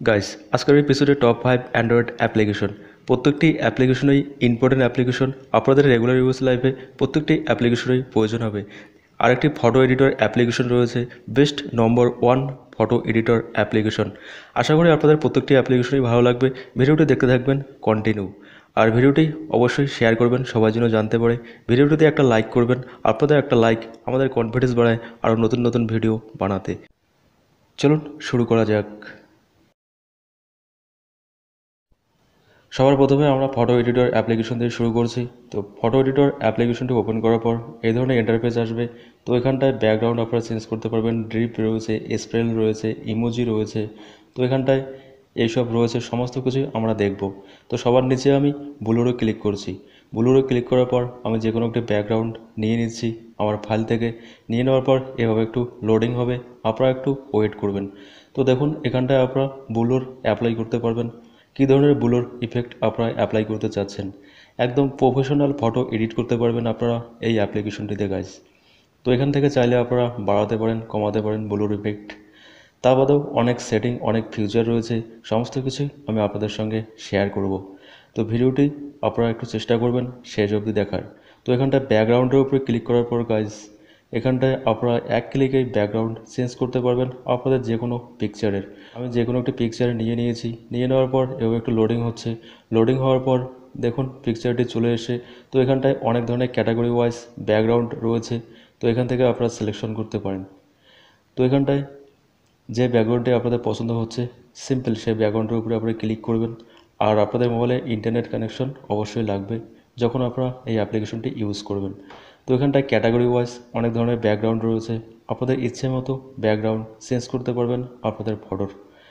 Guys, আজকের এপিসোডে top 5 android application. প্রত্যেকটি অ্যাপ্লিকেশনই ইম্পর্টেন্ট অ্যাপ্লিকেশন। আপনাদের রেগুলার ইউজ লাইফে প্রত্যেকটি অ্যাপ্লিকেশনই প্রয়োজন হবে। আরেকটি ফটো এডিটর অ্যাপ্লিকেশন রয়েছে, best number 1 photo editor application. আশা করি আপনাদের প্রত্যেকটি অ্যাপ্লিকেশনই ভালো লাগবে। ভিডিওটি দেখতে থাকবেন কন্টিনিউ। আর ভিডিওটি অবশ্যই শেয়ার করবেন, সবাই যেন জানতে পারে। ভিডিওটিতে একটা লাইক করবেন। আপনাদের একটা লাইক আমাদের কনফিডেন্স বাড়ায় আরও নতুন নতুন ভিডিও বানাতে। চলুন শুরু করা যাক। সবার প্রথমে আমরা ফটো এডিটর অ্যাপ্লিকেশন দিয়ে শুরু করছি। তো ফটো এডিটর অ্যাপ্লিকেশনটি ওপেন করার পর এই ধরনের ইন্টারফেস আসবে। তো এখানটায় ব্যাকগ্রাউন্ড আপনারা চেঞ্জ করতে পারবেন, ড্রিপ রয়েছে, স্প্রেল রয়েছে, ইমোজি রয়েছে। তো এখানটায় এইসব রয়েছে, সমস্ত কিছুই আমরা দেখব। তো সবার নিচে আমি ব্লুরে ক্লিক করছি। ব্লুরে ক্লিক করার পর আমি যে কোনো একটি ব্যাকগ্রাউন্ড নিয়ে নিচ্ছি আমার ফাইল থেকে। নিয়ে নেওয়ার পর এভাবে একটু লোডিং হবে, আপনারা একটু ওয়েট করবেন। তো দেখুন এখানটায় আপনারা ব্লুর অ্যাপ্লাই করতে পারবেন। কী ধরনের ব্লুর ইফেক্ট আপনারা অ্যাপ্লাই করতে চাচ্ছেন, একদম প্রফেশনাল ফটো এডিট করতে পারবেন আপনারা এই অ্যাপ্লিকেশনটিতে গাইজ। তো এখান থেকে চাইলে আপনারা বাড়াতে পারেন, কমাতে পারেন ব্লুর ইফেক্ট। তা বাদেও অনেক সেটিং, অনেক ফিচার রয়েছে, সমস্ত কিছুই আমি আপনাদের সঙ্গে শেয়ার করব। তো ভিডিওটি আপনারা একটু চেষ্টা করবেন শেষ অবধি দেখার। তো এখানটায় ব্যাকগ্রাউন্ডের উপরে ক্লিক করার পর গাইজ এখানটায় আপনারা এক ক্লিকেই ব্যাকগ্রাউন্ড চেঞ্জ করতে পারবেন আপনাদের যে কোনো পিকচারের। আমি যে কোনো একটি পিকচার নিয়েছি। নিয়ে নেওয়ার পর এভাবে একটু লোডিং হচ্ছে। লোডিং হওয়ার পর দেখুন পিকচারটি চলে এসে। তো এখানটায় অনেক ধরনের ক্যাটাগরি ওয়াইজ ব্যাকগ্রাউন্ড রয়েছে। তো এখান থেকে আপনারা সিলেকশন করতে পারেন। তো এখানটায় যে ব্যাকগ্রাউন্ডটি আপনাদের পছন্দ হচ্ছে সিম্পল সেই ব্যাকগ্রাউন্ডের উপরে আপনারা ক্লিক করবেন। আর আপনাদের মোবাইলে ইন্টারনেট কানেকশন অবশ্যই লাগবে যখন আপনারা এই অ্যাপ্লিকেশনটি ইউজ করবেন। তো এখানটায় ক্যাটাগরি ওয়াইজ অনেক ধরনের ব্যাকগ্রাউন্ড রয়েছে, আপনাদের ইচ্ছে মতো ব্যাকগ্রাউন্ড চেঞ্জ করতে পারবেন আপনাদের ফটোর।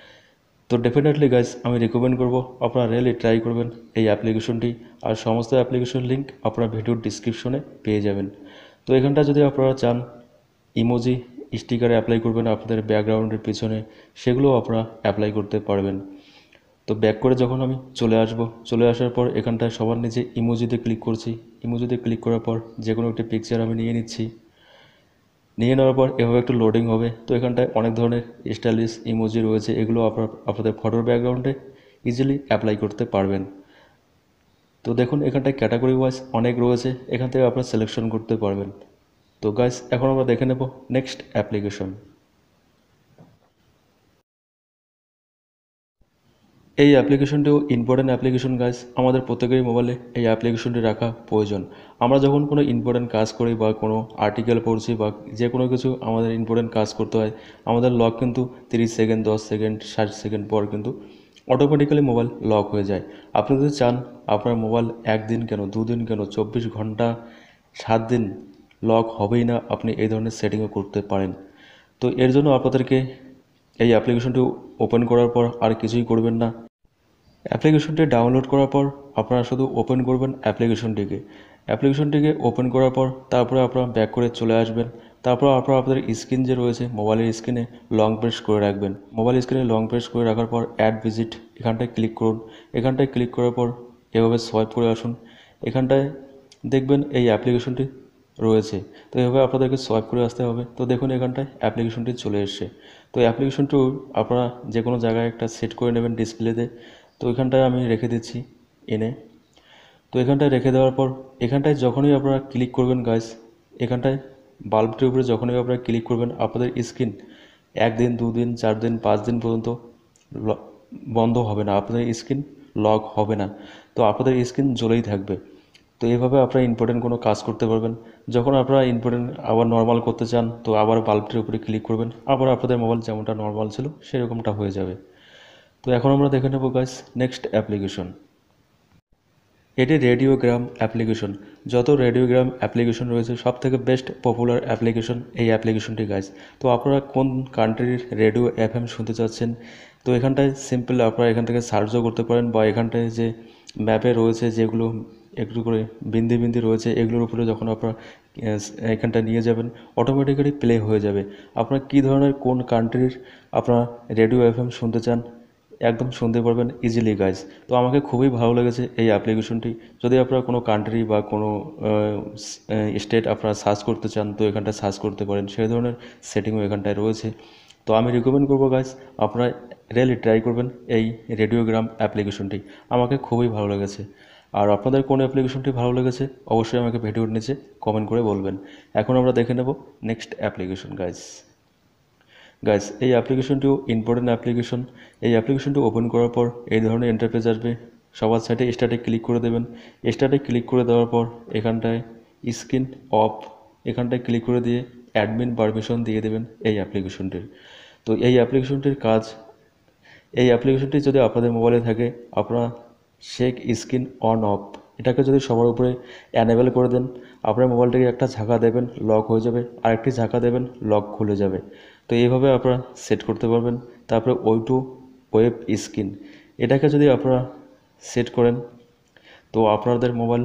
তো ডেফিনেটলি গাইজ আমি রিকমেন্ড করব আপনারা রিয়েলি ট্রাই করবেন এই অ্যাপ্লিকেশনটি। আর সমস্ত অ্যাপ্লিকেশন লিঙ্ক আপনারা ভিডিওর ডিসক্রিপশনে পেয়ে যাবেন। তো এখানটা যদি আপনারা চান ইমোজি স্টিকারে অ্যাপ্লাই করবেন আপনাদের ব্যাকগ্রাউন্ডের পিছনে, সেগুলোও আপনারা অ্যাপ্লাই করতে পারবেন। তো ব্যাক করে যখন আমি চলে আসার পর এখানটায় সবার নিচে ইমোজিতে ক্লিক করছি। ইমোজিতে ক্লিক করার পর যে কোনো একটি পিকচার আমি নিয়ে নিচ্ছি। নিয়ে নেওয়ার পর এভাবে একটু লোডিং হবে। তো এখানটায় অনেক ধরনের স্টাইলিশ ইমোজি রয়েছে, এগুলো আপনাদের ফটোর ব্যাকগ্রাউন্ডে ইজিলি অ্যাপ্লাই করতে পারবেন। তো দেখুন এখানটায় ক্যাটাগরি ওয়াইজ অনেক রয়েছে, এখান থেকে আপনারা সিলেকশন করতে পারবেন। তো গাইস এখন আমরা দেখে নেব নেক্সট অ্যাপ্লিকেশন। এই অ্যাপ্লিকেশনটিও ইম্পর্টেন্ট অ্যাপ্লিকেশন গাইস, আমাদের প্রত্যেকেরই মোবাইলে এই অ্যাপ্লিকেশনটি রাখা প্রয়োজন। আমরা যখন কোনো ইম্পর্টেন্ট কাজ করি বা কোনো আর্টিকেল পড়ছি বা যে কোনো কিছু আমাদের ইম্পর্টেন্ট কাজ করতে হয়, আমাদের লক কিন্তু 30 সেকেন্ড, 10 সেকেন্ড, 60 সেকেন্ড পর কিন্তু অটোমেটিক্যালি মোবাইল লক হয়ে যায়। আপনি যদি চান আপনার মোবাইল একদিন কেন, দুদিন কেন, 24 ঘন্টা, 7 দিন লক হবেই না, আপনি এই ধরনের সেটিংও করতে পারেন। তো এর জন্য আপনাদেরকে এই অ্যাপ্লিকেশনটি ওপেন করার পর আর কিছুই করবেন না। অ্যাপ্লিকেশনটি ডাউনলোড করার পর আপনারা শুধু ওপেন করবেন অ্যাপ্লিকেশনটিকে ওপেন করার পর তারপরে আপনারা ব্যাক করে চলে আসবেন। তারপর আপনারা আপনাদের স্ক্রিন যে রয়েছে মোবাইলের স্ক্রিনে লং প্রেস করে রাখবেন। মোবাইল স্ক্রিনে লং প্রেস করে রাখার পর অ্যাড ভিজিট এখানটায় ক্লিক করুন। এখানটায় ক্লিক করার পর এভাবে সোয়াইপ করে আসুন। এখানটায় দেখবেন এই অ্যাপ্লিকেশনটি রয়েছে। তো এভাবে আপনাদেরকে সোয়াইপ করে আসতে হবে। তো দেখুন এখানটায় অ্যাপ্লিকেশনটি চলে এসছে। তো অ্যাপ্লিকেশনটি আপনারা যে কোনো জায়গায় একটা সেট করে নেবেন ডিসপ্লেতে। তো এখানটায় আমি রেখে দিচ্ছি এনে। তো এখানটায় রেখে দেওয়ার পর এখানটায় যখনই আপনারা ক্লিক করবেন গাইস, এখানটায় বাল্বটির উপরে যখনই আপনারা ক্লিক করবেন আপনাদের স্ক্রিন 1 দিন, 2 দিন, 4 দিন, 5 দিন পর্যন্ত বন্ধ হবে না, আপনাদের স্ক্রিন লক হবে না। তো আপনাদের স্ক্রিন জ্বলেই থাকবে। তো এইভাবে আপনারা ইম্পর্টেন্ট কোনো কাজ করতে পারবেন। যখন আপনারা ইম্পর্টেন্ট আবার নর্মাল করতে চান তো আবার বাল্বটির উপরে ক্লিক করবেন, আবার আপনাদের মোবাইল যেমনটা নর্মাল ছিল সেরকমটা হয়ে যাবে। তো এখন আমরা দেখে নেব গাইস নেক্সট অ্যাপ্লিকেশন। এটি রেডিওগ্রাম অ্যাপ্লিকেশন। যত রেডিওগ্রাম অ্যাপ্লিকেশন রয়েছে সব থেকে বেস্ট পপুলার অ্যাপ্লিকেশন এই অ্যাপ্লিকেশনটি গাইস। তো আপনারা কোন কান্ট্রির রেডিও FM শুনতে চাচ্ছেন, তো এখানটায় সিম্পল আপনারা এখান থেকে সার্চও করতে পারেন বা এখানটায় যে ম্যাপে রয়েছে যেগুলো একটু করে বিন্দি বিন্দি রয়েছে এগুলোর উপরে যখন আপনারা এখানটা নিয়ে যাবেন অটোমেটিক্যালি প্লে হয়ে যাবে। আপনারা কী ধরনের কোন কান্ট্রির আপনারা রেডিও FM শুনতে চান একদম শুনতে পারবেন ইজিলি গাইজ। তো আমাকে খুবই ভালো লেগেছে এই অ্যাপ্লিকেশনটি। যদি আপনারা কোনো কান্ট্রি বা কোনো স্টেট আপনারা সার্চ করতে চান তো এখানটায় সার্চ করতে পারেন, সেই ধরনের সেটিংও এখানটায় রয়েছে। তো তো আমি রিকমেন্ড করবো গাইস, আপনারা রিয়েলি ট্রাই করবেন এই রেডিওগ্রাম অ্যাপ্লিকেশনটি। আমাকে খুবই ভালো লেগেছে। আর আপনাদের কোন অ্যাপ্লিকেশনটি ভালো লেগেছে অবশ্যই আমাকে ভিডিওর নিচে কমেন্ট করে বলবেন। এখন আমরা দেখে নেব নেক্সট অ্যাপ্লিকেশন গাইস এই অ্যাপ্লিকেশনটিও ইম্পর্টেন্ট অ্যাপ্লিকেশন। এই অ্যাপ্লিকেশনটি ওপেন করার পর এই ধরনের ইন্টারফেস আসবে। সবার সাইডে স্টার্টে ক্লিক করে দেবেন। স্টার্টে ক্লিক করে দেওয়ার পর এখানটায় স্ক্রিন অফ, এখানটায় ক্লিক করে দিয়ে অ্যাডমিন পারমিশন দিয়ে দেবেন এই অ্যাপ্লিকেশনটির। তো এই অ্যাপ্লিকেশনটির কাজ, এই অ্যাপ্লিকেশনটি যদি আপনাদের মোবাইলে থাকে, আপনারা শেক স্ক্রিন অন অফ এটাকে যদি সবার উপরে অ্যানেবল করে দেন, আপনার মোবাইলটাকে একটা ঝাঁকা দেবেন, লক হয়ে যাবে, আরেকটি ঝাঁকা দেবেন, লক খুলে যাবে। তো এইভাবে আপনারা সেট করতে পারবেন। তারপরে টু ওয়েব স্ক্রিন এটাকে যদি আপনারা সেট করেন, তো আপনাদের মোবাইল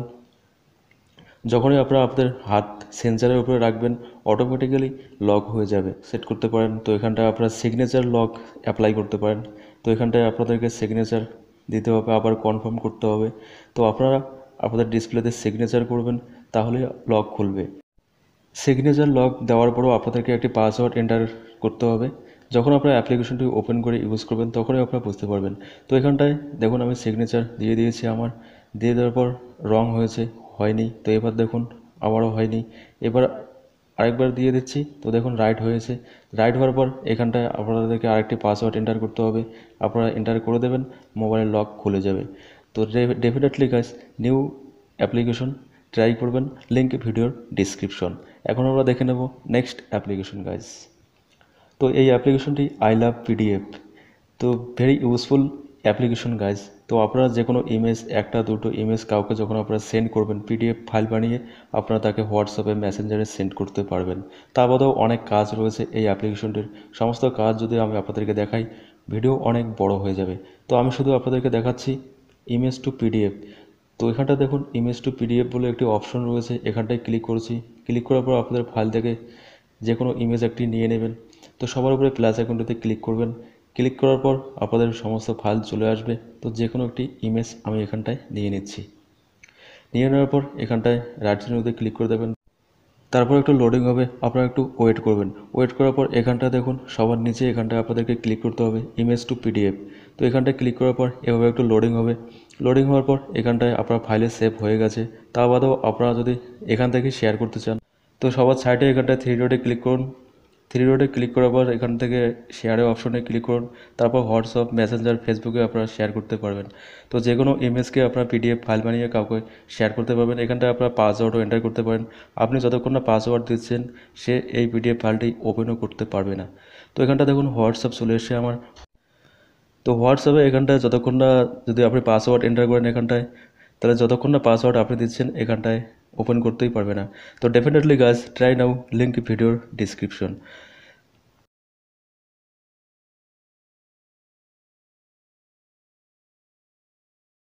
যখনই আপনারা আপনাদের হাত সেন্সারের উপরে রাখবেন অটোমেটিক্যালি লক হয়ে যাবে, সেট করতে পারেন। তো এখানটায় আপনারা সিগনেচার লক অ্যাপ্লাই করতে পারেন। তো এখানটায় আপনাদেরকে সিগনেচার দিতে হবে, আবার কনফার্ম করতে হবে। তো আপনারা আপনাদের ডিসপ্লেতে সিগনেচার করবেন, তাহলে লক খুলবে। সিগনেচার লক দেওয়ার পরও আপনাদেরকে একটি পাসওয়ার্ড এন্টার করতে হবে। যখন আপনারা অ্যাপ্লিকেশনটি ওপেন করে ইউজ করবেন তখনই আপনারা বুঝতে পারবেন। তো এখানটায় দেখুন আমি সিগনেচার দিয়ে দিয়েছি, আমার দিয়ে দেওয়ার পর রং হয়েছে, হয়নি। তো এবার দেখুন আবারও হয়নি, এবার আরেকবার দিয়ে দিচ্ছি, তো দেখুন রাইট হয়েছে। রাইট হওয়ার পর এখানটায় আপনাদেরকে আরেকটি পাসওয়ার্ড এন্টার করতে হবে, আপনারা এন্টার করে দেবেন, মোবাইলের লক খুলে যাবে। তো definitely guys new application try করবেন, লিঙ্ক ভিডিওর ডিসক্রিপশন। এখন আমরা দেখে নেব নেক্সট অ্যাপ্লিকেশন গাইস। তো এই অ্যাপ্লিকেশনটি আই লাভ পিডিএফ। তো ভেরি ইউজফুল অ্যাপ্লিকেশন গাইস। তো আপনারা যে কোনো ইমেজ, একটা দুটো ইমেজ কাউকে যখন আপনারা সেন্ড করবেন পিডিএফ ফাইল বানিয়ে, আপনারা তাকে হোয়াটসঅ্যাপে মেসেঞ্জারে সেন্ড করতে পারবেন। তা বাদেও অনেক কাজ রয়েছে এই অ্যাপ্লিকেশনটির। সমস্ত কাজ যদি আমি আপনাদেরকে দেখাই ভিডিও অনেক বড় হয়ে যাবে। তো আমি শুধু আপনাদেরকে দেখাচ্ছি ইমেজ টু পিডিএফ। তো এখানটা দেখুন ইমেজ টু পিডিএফ বলে একটি অপশন রয়েছে, এখানটায় ক্লিক করছি। ক্লিক করার পর আপনাদের ফাইল থেকে যে কোনো ইমেজ একটি নিয়ে নেবেন। তো সবার উপরে প্লাস আইকনটিতে ক্লিক করবেন। ক্লিক করার পর আপনাদের সমস্ত ফাইল চলে আসবে। তো যে কোনো একটি ইমেজ আমি এখানটায় নিয়ে নিচ্ছি। নিয়ে নেওয়ার পর এখানটায় রাইট চিহ্নতে ক্লিক করে দেবেন। তারপর একটু লোডিং হবে, আপনারা একটু ওয়েট করবেন। ওয়েট করার পর এখানটা দেখুন সবার নিচে এখানটায় আপনাদেরকে ক্লিক করতে হবে ইমেজ টু পিডিএফ। তো এখানটায় ক্লিক করার পর এভাবে একটু লোডিং হবে। লোডিং হওয়ার পর এখানটায় আপনার ফাইলে সেভ হয়ে গেছে। তা বাদেও আপনারা যদি এখান থেকে শেয়ার করতে চান, তো সবার সাইডে এখানটায় থ্রি ডটে ক্লিক করুন। থ্রি ডটে ক্লিক করার পর এখান থেকে শেয়ারের অপশনে ক্লিক করুন। তারপর হোয়াটসঅ্যাপ, মেসেঞ্জার, ফেসবুকে আপনারা শেয়ার করতে পারবেন। তো যে কোনো ইমেজকে আপনারা পিডিএফ ফাইল বানিয়ে কাউকে শেয়ার করতে পারবেন। এখানটায় আপনারা পাসওয়ার্ডও এন্টার করতে পারেন। আপনি যতক্ষণ না পাসওয়ার্ড দিচ্ছেন সে এই পিডিএফ ফাইলটি ওপেনও করতে পারবে না। তো এখানটা দেখুন হোয়াটসঅ্যাপ চলে এসেছে আমার। তো হোয়াটসঅ্যাপে এখানটায় যতক্ষণ না যদি আপনি পাসওয়ার্ড এন্টার করেন এখানটায়, তাহলে যতক্ষণ না পাসওয়ার্ড আপনি দিচ্ছেন এখানটায় ওপেন করতেই পারবে না। তো definitely guys try now, link ভিডিওর ডিসক্রিপশন।